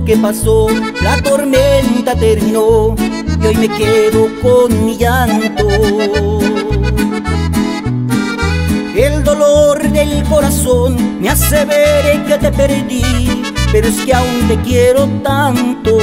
lo que pasó, la tormenta terminó y hoy me quedo con mi llanto. El dolor del corazón me hace ver que te perdí, pero es que aún te quiero tanto.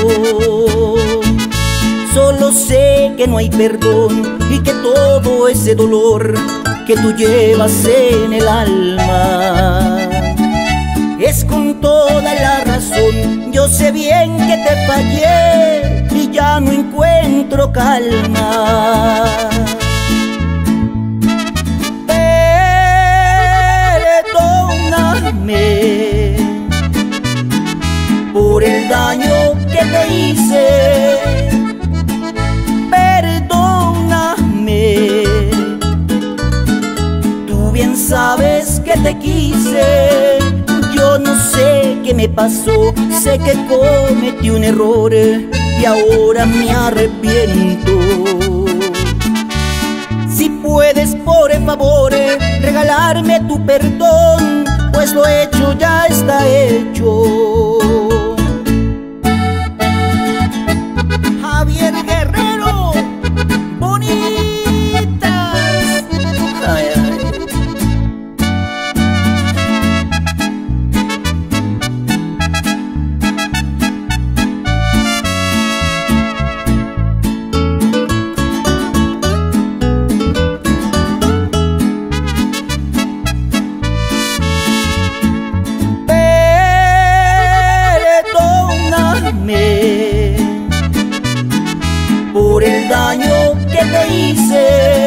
Solo sé que no hay perdón y que todo ese dolor que tú llevas en el alma es con toda la razón. Yo sé bien que te fallé y ya no encuentro calma. Perdóname por el daño que te hice. Perdóname, tú bien sabes que te quise. Yo no sé qué me pasó, sé que cometí un error y ahora me arrepiento. Si puedes, por favor, regalarme tu perdón, pues lo hecho ya está hecho. Javier Guerrero, bonitas. Ay, ay. Por el daño que te hice.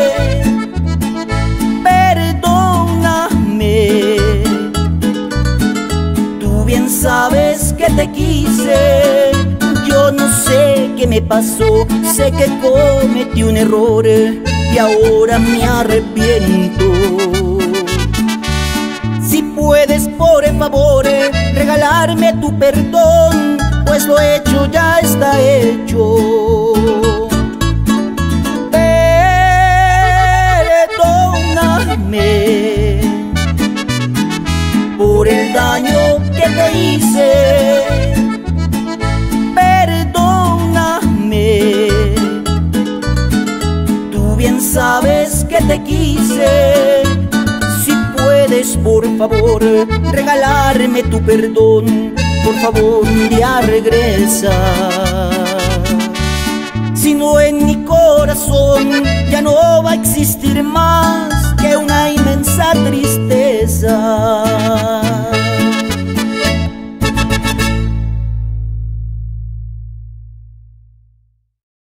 Perdóname, tú bien sabes que te quise. Yo no sé qué me pasó, sé que cometí un error y ahora me arrepiento. Si puedes, por favor, regalarme tu perdón, pues lo hecho ya está hecho. Perdóname por el daño que te hice. Perdóname, tú bien sabes que te quise. Si puedes, por favor, regalarme tu perdón, por favor ya regresa. Si no, en mi corazón ya no va a existir más que una inmensa tristeza.